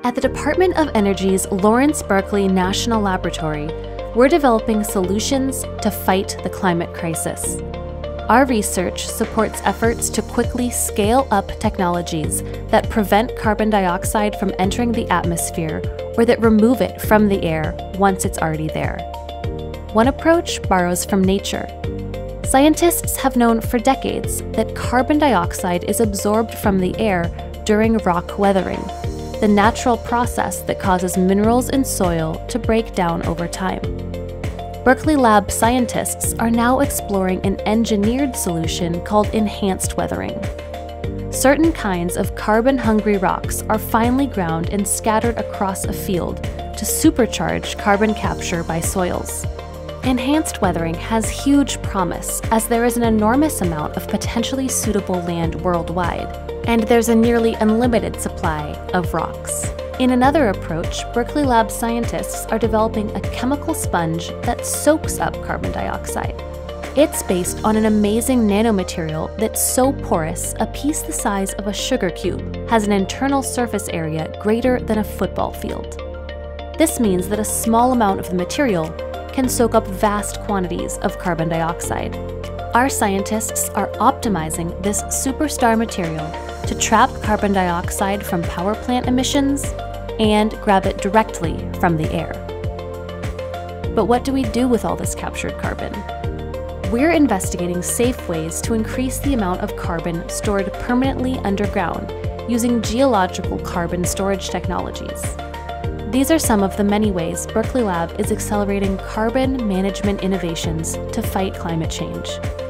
At the Department of Energy's Lawrence Berkeley National Laboratory, we're developing solutions to fight the climate crisis. Our research supports efforts to quickly scale up technologies that prevent carbon dioxide from entering the atmosphere or that remove it from the air once it's already there. One approach borrows from nature. Scientists have known for decades that carbon dioxide is absorbed from the air during rock weathering, the natural process that causes minerals in soil to break down over time. Berkeley Lab scientists are now exploring an engineered solution called enhanced weathering. Certain kinds of carbon-hungry rocks are finely ground and scattered across a field to supercharge carbon capture by soils. Enhanced weathering has huge promise, as there is an enormous amount of potentially suitable land worldwide, and there's a nearly unlimited supply of rocks. In another approach, Berkeley Lab scientists are developing a chemical sponge that soaks up carbon dioxide. It's based on an amazing nanomaterial that's so porous, a piece the size of a sugar cube has an internal surface area greater than a football field. This means that a small amount of the material can soak up vast quantities of carbon dioxide. Our scientists are optimizing this superstar material to trap carbon dioxide from power plant emissions and grab it directly from the air. But what do we do with all this captured carbon? We're investigating safe ways to increase the amount of carbon stored permanently underground using geological carbon storage technologies. These are some of the many ways Berkeley Lab is accelerating carbon management innovations to fight climate change.